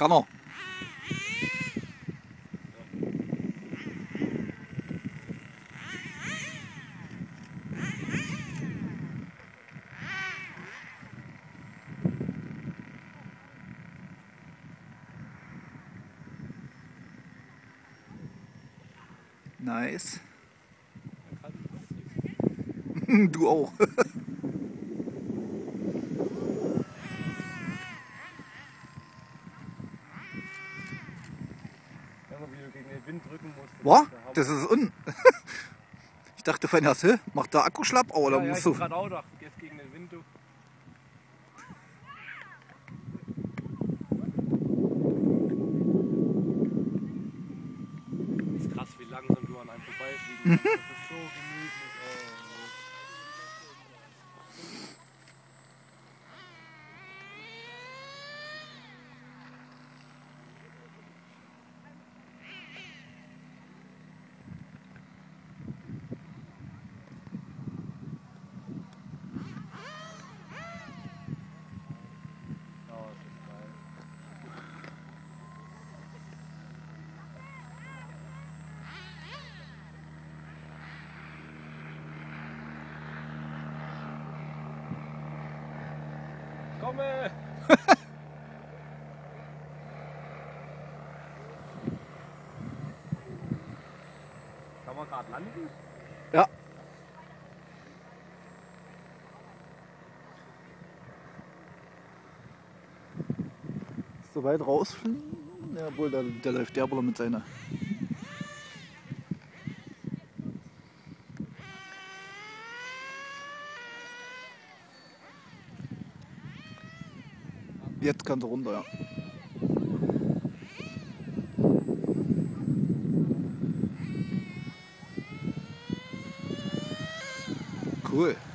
Kann er. Nice. Du auch. Wie du gegen den Wind drücken musst. Was? Das ist unten. Ich dachte vorhin erst, macht der Akku schlapp? Oder Ja, musst ich du. gerade auch gedacht, jetzt gegen den Wind, du. Ist krass, wie langsam du an einem vorbeifliegen kannst. Das ist so gemütlich. Oh, das ist geil. Komme! Kann man gerade landen? Ja. So weit rausfliegen? Ja, obwohl, der läuft der wohl mit seiner. Jetzt kann er runter, ja. Cool.